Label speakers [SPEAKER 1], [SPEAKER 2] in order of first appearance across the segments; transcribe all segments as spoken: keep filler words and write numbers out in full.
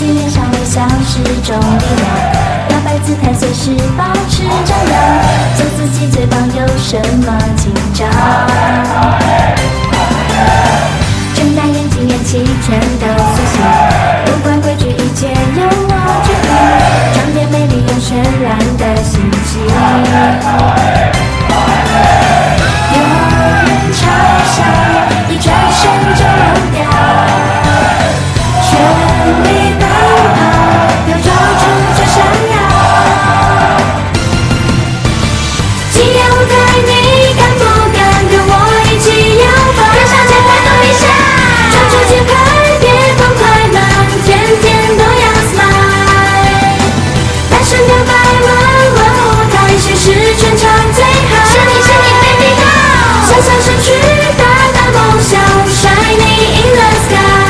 [SPEAKER 1] 信脸上微笑是种力量，摇摆姿态随时保持张扬，做自己最棒，有什么紧张？睁大眼睛，眼气全都苏醒，不管规矩，一切由我决定，装点美丽，用渲染的心情。有人嘲笑，一转身就忘掉，全力奔跑，要抓住最闪耀。激烈舞台，你敢不敢跟我一起摇摆？跟上节拍动一下，抓住节拍，别崩快慢，天天都要 smile。大声表白，问问舞台，谁是全场最好？是你，是你 ，baby go！ 向向身躯，大大梦想 ，shining in the sky。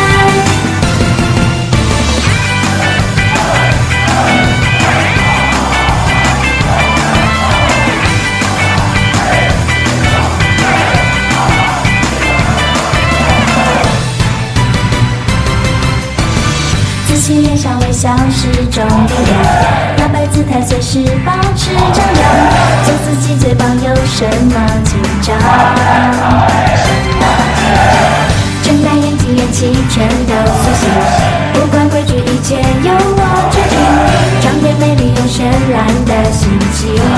[SPEAKER 1] 自信脸上微笑是种力量，摇摆姿态随时保持张扬，做自己最棒，有什么紧张？睁大眼睛，眼气全都苏醒，不管规矩，一切由我决定，装点美丽，用渲染的心情。